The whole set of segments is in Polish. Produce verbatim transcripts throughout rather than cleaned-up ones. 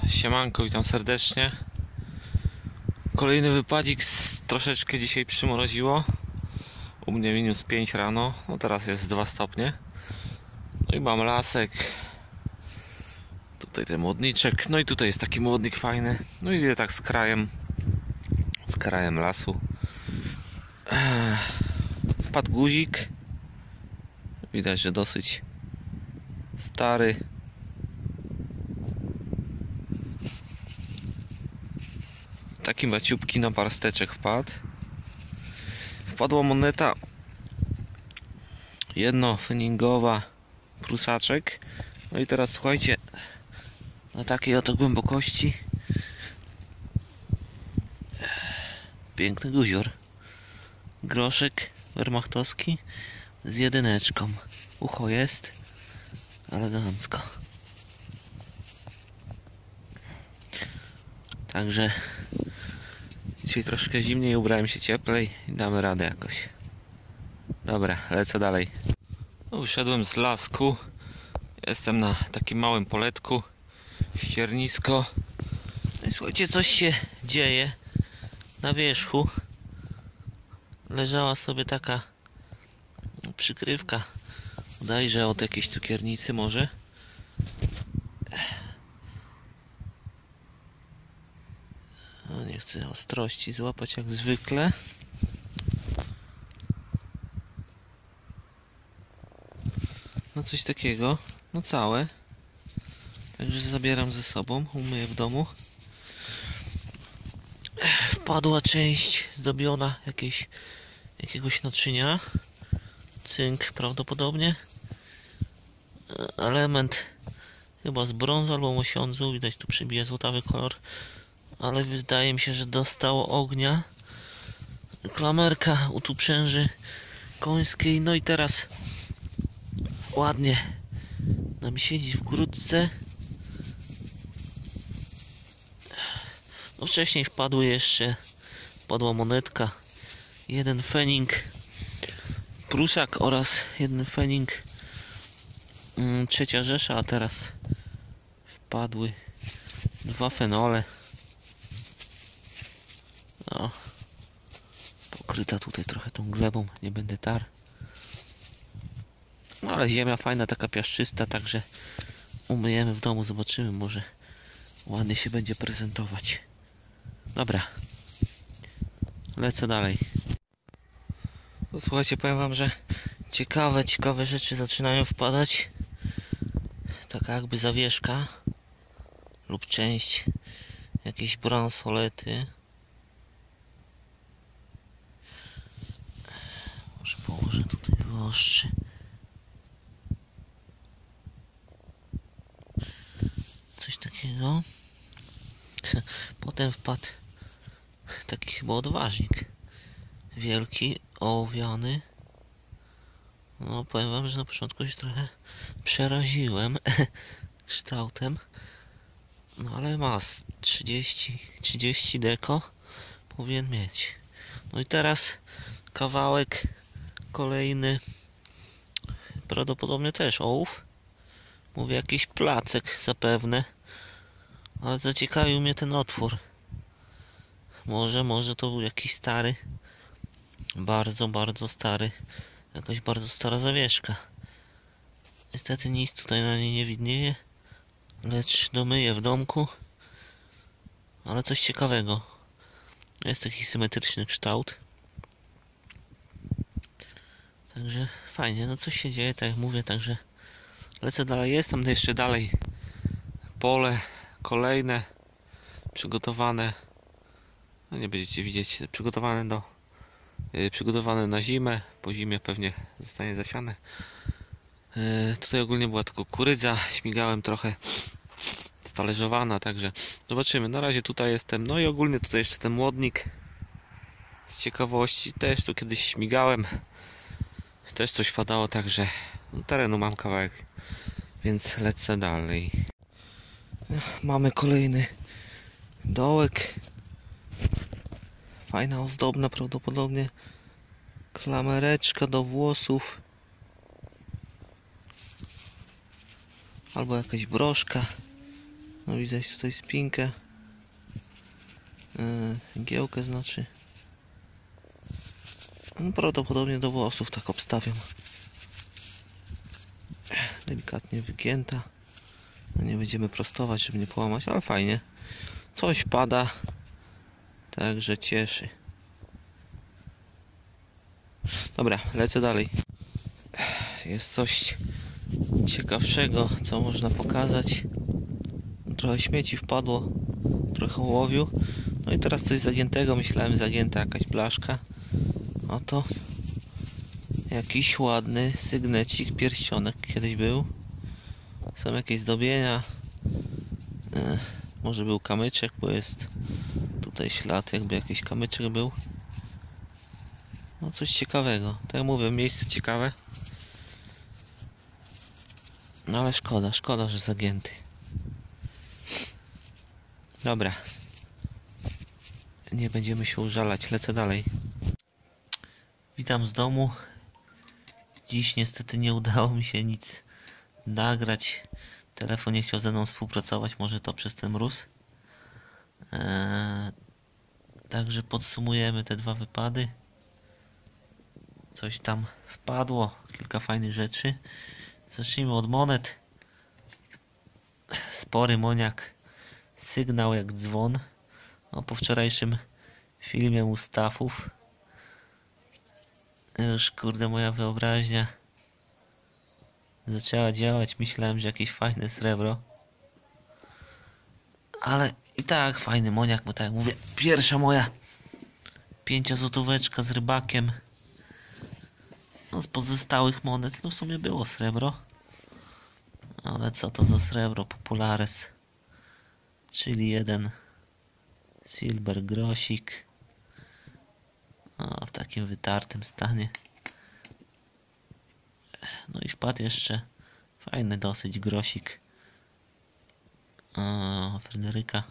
Siemanko, witam serdecznie. Kolejny wypadzik, troszeczkę dzisiaj przymroziło. U mnie minus pięć rano, no teraz jest dwa stopnie. No i mam lasek. Tutaj ten młodniczek, no i tutaj jest taki młodnik fajny. No i idę tak z krajem, z krajem lasu. Wpadł guzik. Widać, że dosyć stary. Taki maciupki naparsteczek wpadł. Wpadła moneta jednofeningowa, prusaczek. No i teraz słuchajcie, na takiej oto głębokości piękny guzior, groszek wehrmachtowski z jedyneczką. Ucho jest elegancko. Także dzisiaj troszkę zimniej, ubrałem się cieplej i damy radę jakoś. Dobra, lecę dalej. No, wyszedłem z lasku. Jestem na takim małym poletku. Ściernisko. No i słuchajcie, coś się dzieje. Na wierzchu leżała sobie taka przykrywka. Bodajże od jakiejś cukiernicy może. No, nie chcę ostrości złapać jak zwykle. No coś takiego. No całe. Także zabieram ze sobą. Umyję w domu. Wpadła część zdobiona jakieś, jakiegoś naczynia. Cynk prawdopodobnie. Element chyba z brązu albo mosiądzu. Widać, tu przybija złotawy kolor. Ale wydaje mi się, że dostało ognia. Klamerka u tu przęży końskiej. No i teraz ładnie nam siedzi w grudce. No wcześniej wpadły jeszcze, wpadła monetka, jeden fening prusak oraz jeden fening mm, trzecia Rzesza, a teraz wpadły dwa fenole. No, pokryta tutaj trochę tą glebą, nie będę tar. No ale ziemia fajna, taka piaszczysta, także umyjemy w domu, zobaczymy, może ładnie się będzie prezentować. Dobra, lecę dalej. No, słuchajcie, powiem wam, że ciekawe, ciekawe rzeczy zaczynają wpadać. Taka jakby zawieszka lub część jakiejś bransolety. Może położę tutaj wyostrzy. Coś takiego. Potem wpadł taki chyba odważnik. Wielki, ołowiany. No powiem wam, że na początku się trochę przeraziłem kształtem. No ale ma trzydzieści deko powinien mieć. No i teraz kawałek kolejny. Prawdopodobnie też ołów. Mówię, jakiś placek zapewne. Ale zaciekawił mnie ten otwór. Może, może to był jakiś stary. Bardzo, bardzo stary. Jakaś bardzo stara zawieszka. Niestety nic tutaj na niej nie widnieje. Lecz domyję w domku. Ale coś ciekawego. Jest taki symetryczny kształt. Także fajnie. No coś się dzieje, tak jak mówię. Także lecę dalej. Jest tam jeszcze dalej pole kolejne przygotowane. No nie będziecie widzieć. Przygotowane do yy, przygotowane na zimę. Po zimie pewnie zostanie zasiane. Yy, tutaj ogólnie była tylko kukurydza. Śmigałem trochę stalerzowana, także zobaczymy. Na razie tutaj jestem. No i ogólnie tutaj jeszcze ten młodnik z ciekawości. Też tu kiedyś śmigałem. Też coś padało, także no, terenu mam kawałek, więc lecę dalej. Mamy kolejny dołek. Fajna, ozdobna prawdopodobnie klamereczka do włosów. Albo jakaś broszka. No widać tutaj spinkę. Yy, giełkę znaczy. No, prawdopodobnie do włosów tak obstawiam. Delikatnie wygięta. No, nie będziemy prostować, żeby nie połamać, ale fajnie. Coś pada. Także cieszy. Dobra, lecę dalej. Jest coś ciekawszego, co można pokazać. Trochę śmieci wpadło, trochę ołowiu. No i teraz coś zagiętego, myślałem zagięta jakaś blaszka. Oto jakiś ładny sygnecik, pierścionek kiedyś był. Są jakieś zdobienia. Ech, może był kamyczek, bo jest tutaj ślad, jakby jakiś kamyczek był. No coś ciekawego. Tak jak mówię, miejsce ciekawe. No ale szkoda, szkoda, że zagięty. Dobra. Nie będziemy się użalać, lecę dalej. Witam z domu. Dziś niestety nie udało mi się nic nagrać. Telefon nie chciał ze mną współpracować, może to przez ten mróz. Eee, także podsumujemy te dwa wypady. Coś tam wpadło, kilka fajnych rzeczy. Zacznijmy od monet. Spory moniak, sygnał jak dzwon. No, po wczorajszym filmie Mustafów już kurde moja wyobraźnia zaczęła działać. Myślałem, że jakieś fajne srebro, ale i tak fajny moniak, bo tak jak mówię, pierwsza moja pięciozłotóweczka z rybakiem. No z pozostałych monet no w sumie było srebro, ale co to za srebro? Populares, czyli jeden silver grosik, o, w takim wytartym stanie. No i wpadł jeszcze fajny dosyć grosik o, Fryderyka.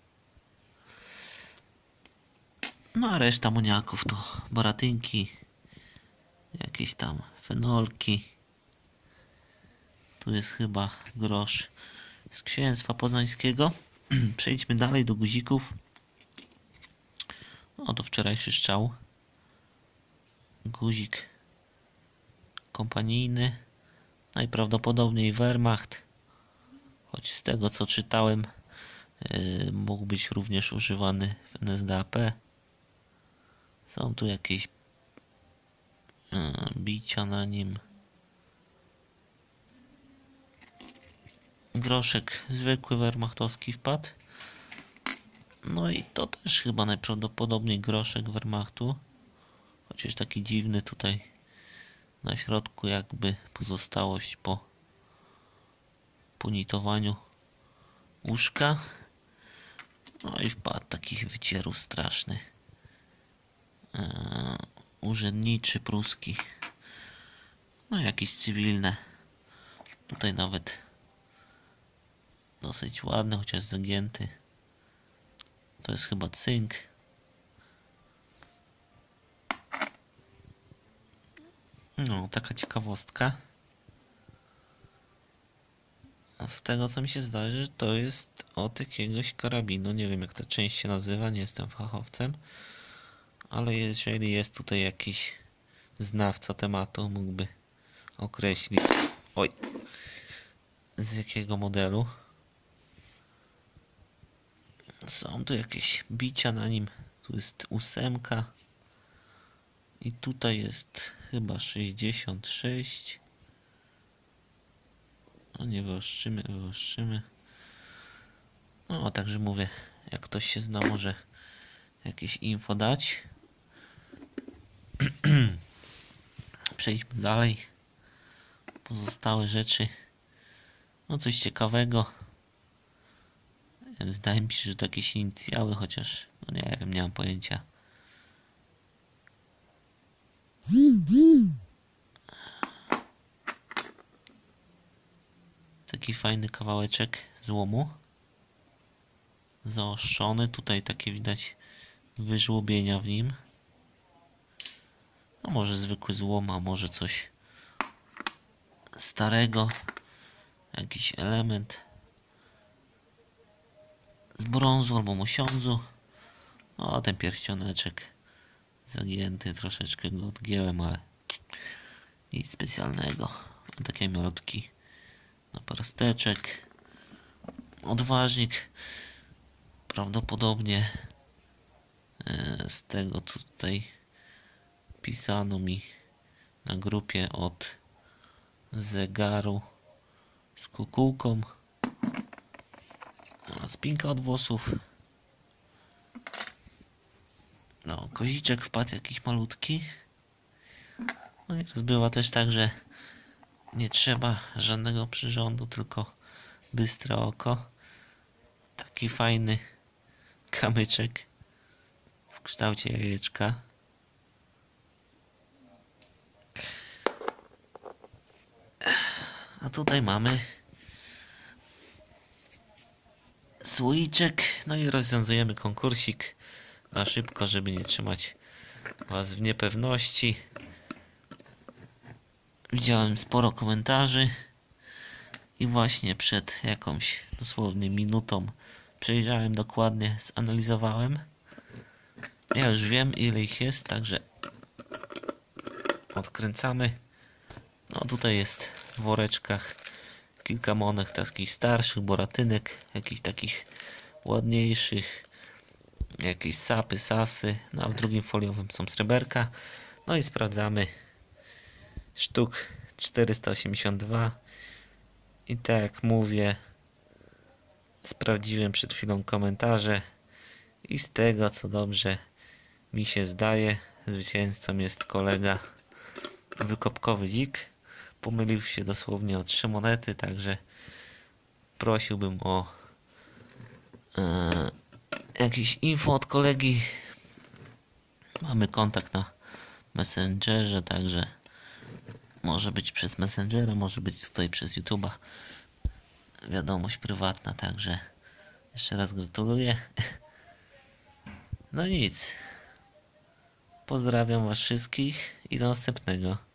No a reszta moniaków to baratynki, jakieś tam fenolki. Tu jest chyba grosz z księstwa poznańskiego. Przejdźmy dalej do guzików. No to wczorajszy strzał. Guzik kompanijny. Najprawdopodobniej Wehrmacht. Choć z tego co czytałem yy, mógł być również używany w N S D A P. Są tu jakieś yy, bicia na nim. Groszek zwykły wehrmachtowski wpadł. No i to też chyba najprawdopodobniej groszek Wehrmachtu. Chociaż taki dziwny tutaj na środku jakby pozostałość po punitowaniu łóżka. No i wpadł takich wycierów straszny. Eee, urzędniczy pruski. No jakieś cywilne. Tutaj nawet dosyć ładny, chociaż zagięty. To jest chyba cynk. No, taka ciekawostka. A z tego co mi się zdaje, to jest od jakiegoś karabinu. Nie wiem jak ta część się nazywa, nie jestem fachowcem. Ale jeżeli jest tutaj jakiś znawca tematu, mógłby określić, oj, z jakiego modelu. Są tu jakieś bicia na nim. Tu jest ósemka. I tutaj jest chyba sześćdziesiąt sześć. No nie wyostrzymy, wyostrzymy. No także mówię, jak ktoś się zna, może jakieś info dać. Przejdźmy dalej. Pozostałe rzeczy. No coś ciekawego. Zdaje mi się, że to jakieś inicjały, chociaż no nie wiem, nie mam pojęcia. Taki fajny kawałeczek złomu. Zaostrzony. Tutaj takie widać wyżłobienia w nim. No może zwykły złom, a może coś starego. Jakiś element. z brązu albo mosiądzu. O, ten pierścioneczek zagięty, troszeczkę go odgięłem, ale nic specjalnego. Taki malutki naparsteczek. Odważnik prawdopodobnie z tego, co tutaj pisano mi na grupie, od zegaru z kukułką. Spinka od włosów. No, koziczek wpadł jakiś malutki. No i bywa też tak, że nie trzeba żadnego przyrządu, tylko bystre oko. Taki fajny kamyczek w kształcie jajeczka. A tutaj mamy słoiczek. No i rozwiązujemy konkursik na szybko, żeby nie trzymać was w niepewności. Widziałem sporo komentarzy i właśnie przed jakąś dosłownie minutą przejrzałem dokładnie, zanalizowałem. Ja już wiem, ile ich jest, także odkręcamy. No tutaj jest w woreczkach kilka monet takich starszych, boratynek, jakichś takich ładniejszych, jakieś sapy, sasy, no a w drugim foliowym są sreberka. No i sprawdzamy. Sztuk czterysta osiemdziesiąt dwa i tak jak mówię, sprawdziłem przed chwilą komentarze i z tego, co dobrze mi się zdaje, zwycięzcą jest kolega Wykopkowy Dzik. Pomylił się dosłownie o trzy monety, także prosiłbym o e, jakieś info od kolegi. Mamy kontakt na Messengerze, także może być przez Messengera, może być tutaj przez YouTube'a. Wiadomość prywatna, także jeszcze raz gratuluję. No nic. Pozdrawiam was wszystkich i do następnego.